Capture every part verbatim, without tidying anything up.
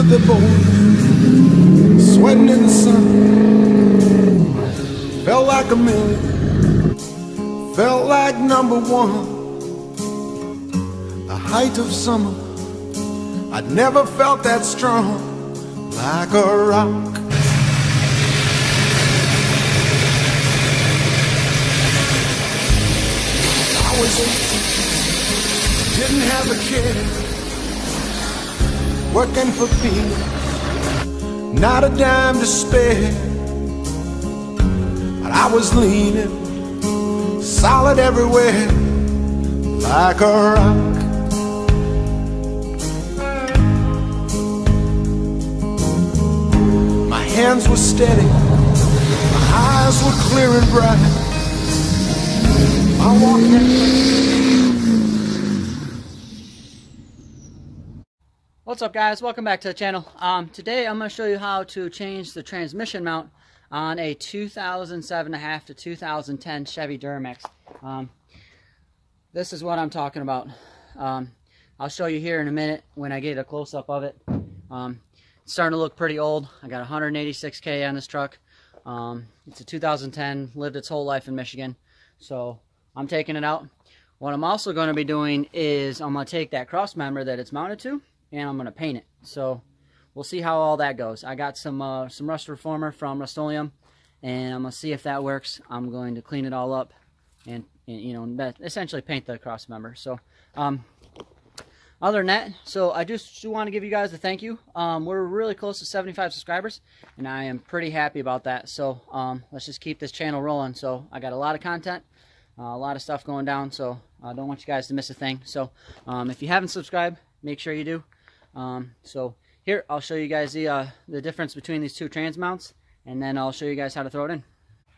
stood there bold, sweating in the sun. Felt like a million, felt like number one. The height of summer, I'd never felt that strong, like a rock. I was eighteen, didn't have a care, working for people, not a dime to spare. But I was leaning, solid everywhere, like a rock. My hands were steady, my eyes were clear and bright. I walked in. What's up, guys? Welcome back to the channel. Um, today I'm going to show you how to change the transmission mount on a two thousand seven and a half to two thousand ten Chevy Duramax. Um, this is what I'm talking about. Um, I'll show you here in a minute when I get a close-up of it. Um, it's starting to look pretty old. I got one hundred eighty-six K on this truck. Um, it's a two thousand ten, lived its whole life in Michigan. So I'm taking it out. What I'm also going to be doing is I'm going to take that cross member that it's mounted to, and I'm going to paint it. So we'll see how all that goes. I got some uh, some rust reformer from Rust-Oleum, and I'm going to see if that works. I'm going to clean it all up and, and you know, essentially paint the cross member. So um, other than that, so I just want to give you guys a thank you. Um, we're really close to seventy-five subscribers, and I am pretty happy about that. So um, let's just keep this channel rolling. So I got a lot of content, uh, a lot of stuff going down, so I don't want you guys to miss a thing. So um, if you haven't subscribed, make sure you do. Um, so here, I'll show you guys the, uh, the difference between these two trans mounts, and then I'll show you guys how to throw it in.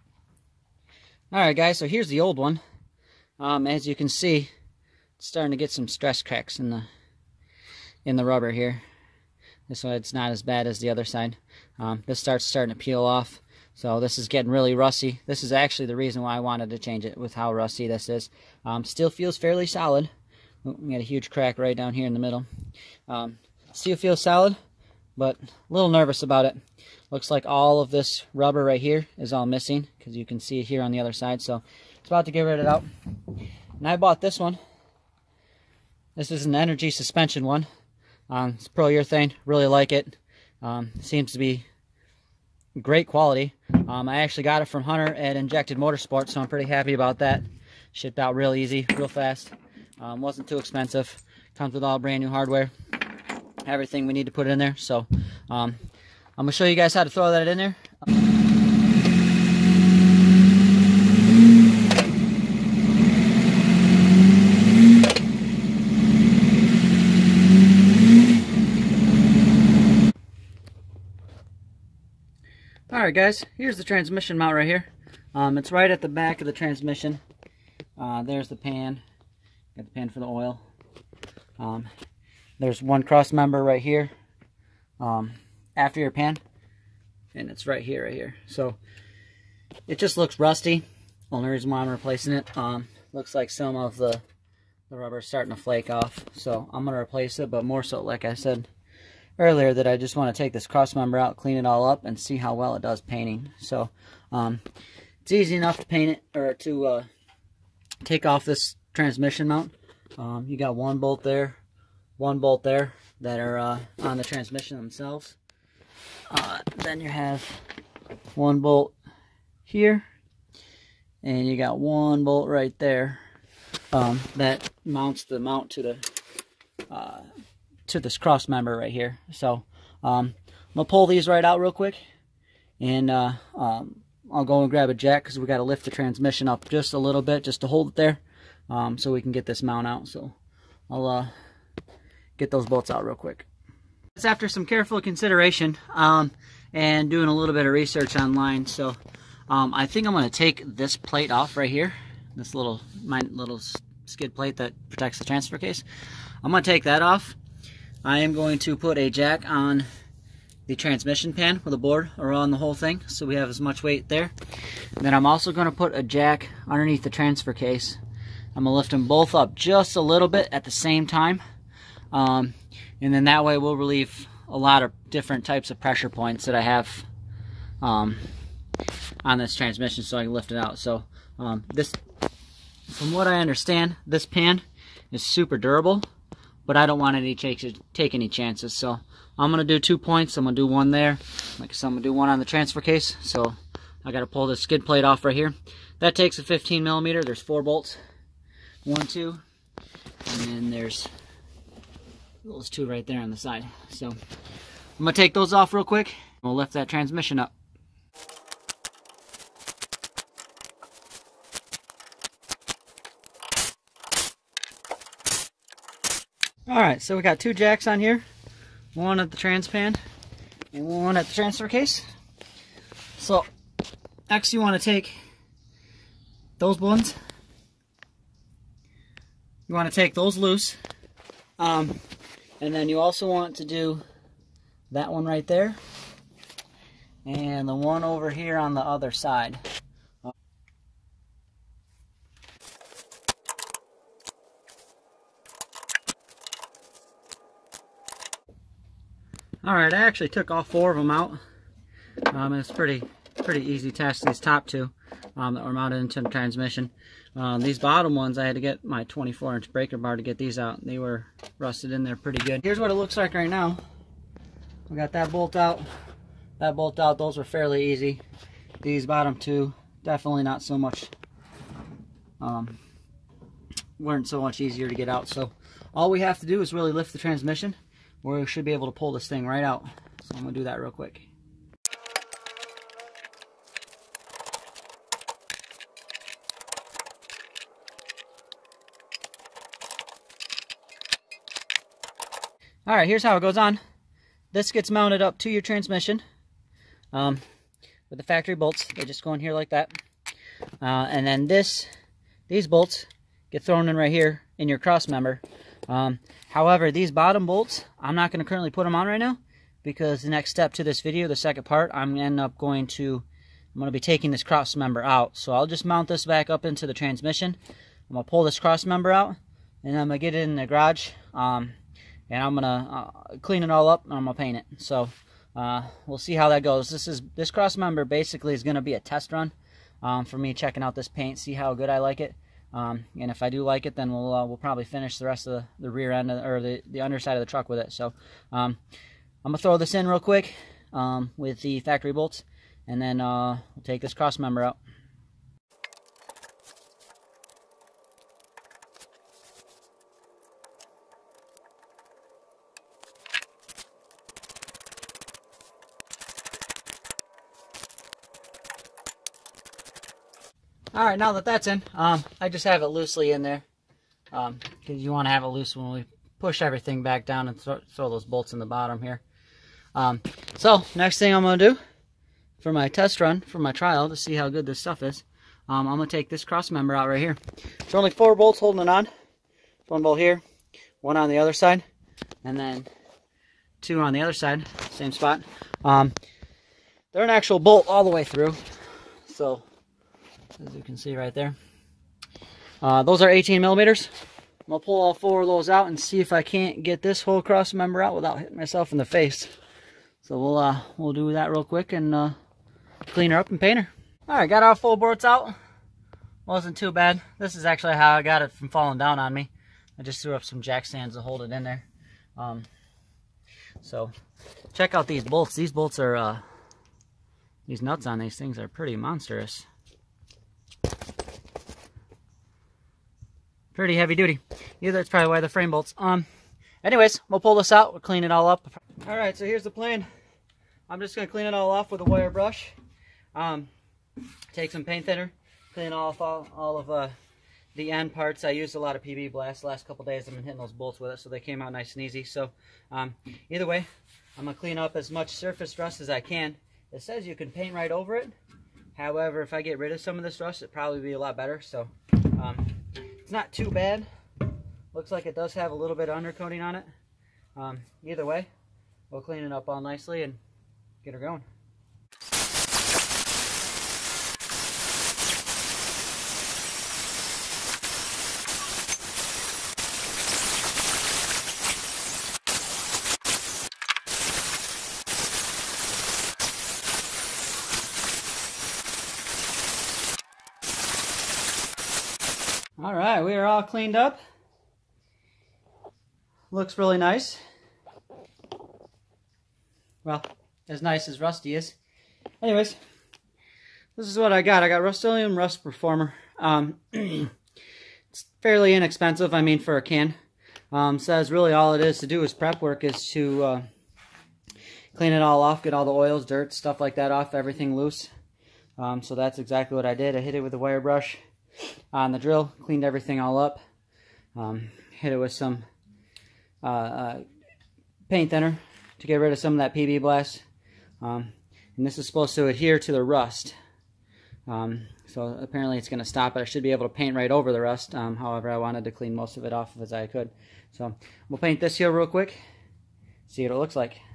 Alright guys, so here's the old one. Um, as you can see, it's starting to get some stress cracks in the in the rubber here. This side's not as bad as the other side. Um, this starts starting to peel off, so this is getting really rusty. This is actually the reason why I wanted to change it, with how rusty this is. Um, still feels fairly solid. Oh, we got a huge crack right down here in the middle. Um, still feels solid, but a little nervous about it. Looks like all of this rubber right here is all missing, because you can see it here on the other side. So it's about to get rid of it out. And I bought this one. This is an energy suspension one. Um, it's polyurethane. Really like it. Um, seems to be great quality. Um, I actually got it from Hunter at Injected Motorsport, so I'm pretty happy about that. Shipped out real easy, real fast. Um, wasn't too expensive. Comes with all brand new hardware. Everything we need to put in there. So um, I'm going to show you guys how to throw that in there. Alright guys, here's the transmission mount right here. Um, it's right at the back of the transmission. Uh, there's the pan. Got the pan for the oil. Um, there's one cross member right here um, after your pan, and it's right here, right here. So it just looks rusty. Only reason why I'm replacing it. Um, looks like some of the the rubber is starting to flake off. So I'm gonna replace it, but more so, like I said earlier, that I just want to take this cross member out, clean it all up, and see how well it does painting. So um, it's easy enough to paint it, or to uh, take off this transmission mount. Um, you got one bolt there, one bolt there that are uh, on the transmission themselves. Uh, then you have one bolt here, and you got one bolt right there um, that mounts the mount to the uh, to this cross member right here. So um, I'm gonna pull these right out real quick, and uh, um, I'll go and grab a jack, because we got to lift the transmission up just a little bit just to hold it there. Um, so we can get this mount out. So I'll uh, get those bolts out real quick. It's after some careful consideration um, and doing a little bit of research online. So um, I think I'm going to take this plate off right here. This little my little skid plate that protects the transfer case. I'm going to take that off. I am going to put a jack on the transmission pan with a board around the whole thing, so we have as much weight there. And then I'm also going to put a jack underneath the transfer case. I'm going to lift them both up just a little bit at the same time. Um, and then that way we'll relieve a a lot of different types of pressure points that I have um, on this transmission so I can lift it out. So um, this, from what I understand, this pan is super durable, but I don't want any take, take any chances. So I'm going to do two points. I'm going to do one there. Like I said, I'm going to do one on the transfer case. So I got to pull this skid plate off right here. That takes a fifteen millimeter. There's four bolts. One, two, and then there's those two right there on the side. So I'm going to take those off real quick. We'll lift that transmission up. Alright, so we got two jacks on here. One at the trans pan and one at the transfer case. So next you want to take those ones. You want to take those loose. Um, and then you also want to do that one right there. And the one over here on the other side. Alright, I actually took all four of them out. Um, it's pretty pretty easy test, these top two um, that were mounted into the transmission. Um, these bottom ones, I had to get my twenty-four inch breaker bar to get these out. They were rusted in there pretty good. Here's what it looks like right now. We got that bolt out, that bolt out. Those were fairly easy. These bottom two, definitely not so much, um, weren't so much easier to get out. So all we have to do is really lift the transmission, where we should be able to pull this thing right out. So I'm going to do that real quick. Alright, here's how it goes on. This gets mounted up to your transmission um, with the factory bolts. They just go in here like that. Uh, and then this, these bolts get thrown in right here in your cross member. Um, however, these bottom bolts, I'm not going to currently put them on right now, because the next step to this video, the second part, I'm going to end up going to, I'm going to be taking this cross member out. So I'll just mount this back up into the transmission. I'm going to pull this cross member out, and I'm going to get it in the garage, um, and I'm going to uh, clean it all up, and I'm going to paint it. So uh, we'll see how that goes. This is this cross member basically is going to be a test run um, for me checking out this paint, see how good I like it. Um, and if I do like it, then we'll uh, we'll probably finish the rest of the, the rear end of, or the, the underside of the truck with it. So um, I'm going to throw this in real quick um, with the factory bolts, and then uh, we'll take this cross member out. Alright, now that that's in, um, I just have it loosely in there, because um, you want to have it loose when we push everything back down and throw, throw those bolts in the bottom here. Um, so, next thing I'm going to do for my test run, for my trial, to see how good this stuff is, um, I'm going to take this cross member out right here. There's only four bolts holding it on. One bolt here, one on the other side, and then two on the other side, same spot. Um, they're an actual bolt all the way through, so as you can see right there. Uh, those are eighteen millimeters. I'm going to pull all four of those out and see if I can't get this whole cross member out without hitting myself in the face. So we'll uh, we'll do that real quick and uh, clean her up and paint her. Alright, got our full bolts out. Wasn't too bad. This is actually how I got it from falling down on me. I just threw up some jack stands to hold it in there. Um, so check out these bolts. These bolts are, uh, these nuts on these things are pretty monstrous. Pretty heavy duty. Either that's probably why the frame bolts. Um, anyways, we'll pull this out. We'll clean it all up. All right, so here's the plan. I'm just gonna clean it all off with a wire brush. Um, take some paint thinner, clean off all, all of uh, the end parts. I used a lot of P B Blast the last couple days. I've been hitting those bolts with it, so they came out nice and easy. So um, either way, I'm gonna clean up as much surface rust as I can. It says you can paint right over it. However, if I get rid of some of this rust, it'd probably be a lot better. So um, it's not too bad. Looks like it does have a little bit of undercoating on it. Um, either way, we'll clean it up all nicely and get her going. All right, we are all cleaned up. Looks really nice. Well, as nice as Rusty is. Anyways, this is what I got. I got Rust-Oleum Rust Performer. Um, it's fairly inexpensive, I mean, for a can. Um, says really all it is to do is prep work is to uh, clean it all off, get all the oils, dirt, stuff like that off, everything loose. Um, so that's exactly what I did. I hit it with a wire brush on the drill, cleaned everything all up, um, hit it with some uh, uh, paint thinner to get rid of some of that P B blast. Um, and this is supposed to adhere to the rust. Um, so apparently it's going to stop it. I should be able to paint right over the rust. Um, however, I wanted to clean most of it off as I could. So we'll paint this here real quick, see what it looks like.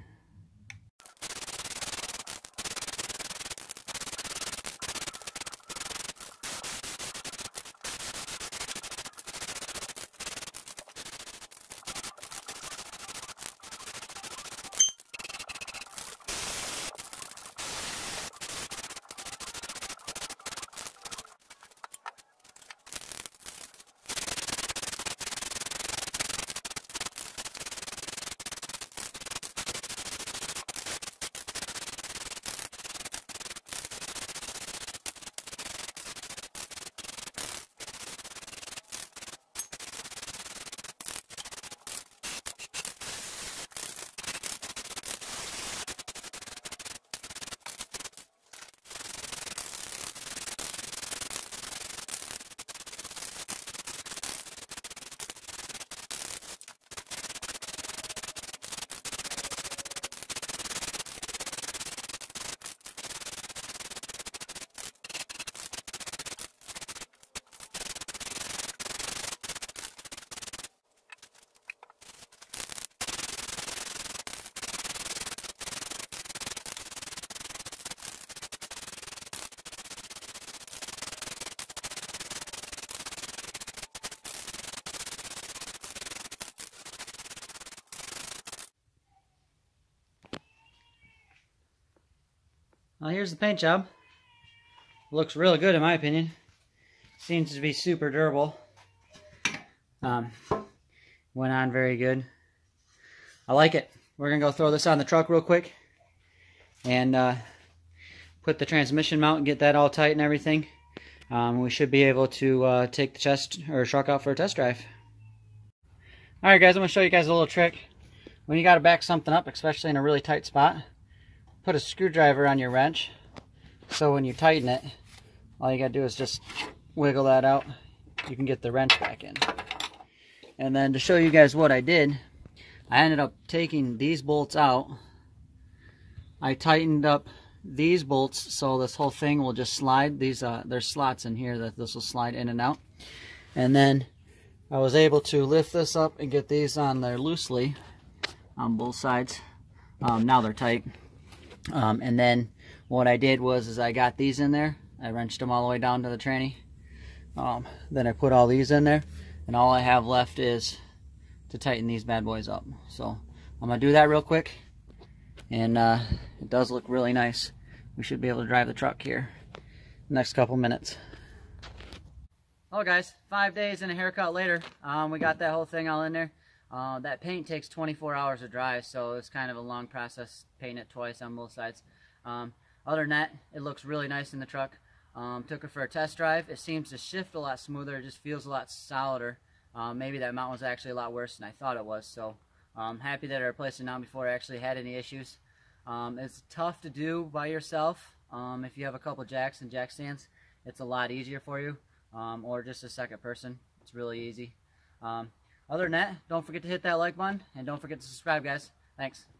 Well, here's the paint job. Looks really good in my opinion. Seems to be super durable. Um, went on very good. I like it. We're going to go throw this on the truck real quick. And uh, put the transmission mount and get that all tight and everything. Um, we should be able to uh, take the chest or truck out for a test drive. Alright guys, I'm going to show you guys a little trick. When you got to back something up, especially in a really tight spot, put a screwdriver on your wrench, so when you tighten it, all you gotta do is just wiggle that out. You can get the wrench back in. And then to show you guys what I did, I ended up taking these bolts out. I tightened up these bolts so this whole thing will just slide. These uh, there's slots in here that this will slide in and out. And then I was able to lift this up and get these on there loosely on both sides. Um, now they're tight. Um, and then what I did was is I got these in there. I wrenched them all the way down to the tranny. Um, then I put all these in there. And all I have left is to tighten these bad boys up. So I'm going to do that real quick. And uh, it does look really nice. We should be able to drive the truck here the next couple minutes. Hello guys, five days and a haircut later. Um, we got that whole thing all in there. Uh, that paint takes twenty-four hours to dry, so it's kind of a long process. Paint it twice on both sides. Um, other than that, it looks really nice in the truck. Um, took it for a test drive. It seems to shift a lot smoother. It just feels a lot solider. Um, maybe that mount was actually a lot worse than I thought it was. So I'm happy that I replaced it now before I actually had any issues. Um, it's tough to do by yourself. Um, if you have a couple jacks and jack stands, it's a lot easier for you. Um, or just a second person. It's really easy. Um, other than that, don't forget to hit that like button, and don't forget to subscribe, guys. Thanks.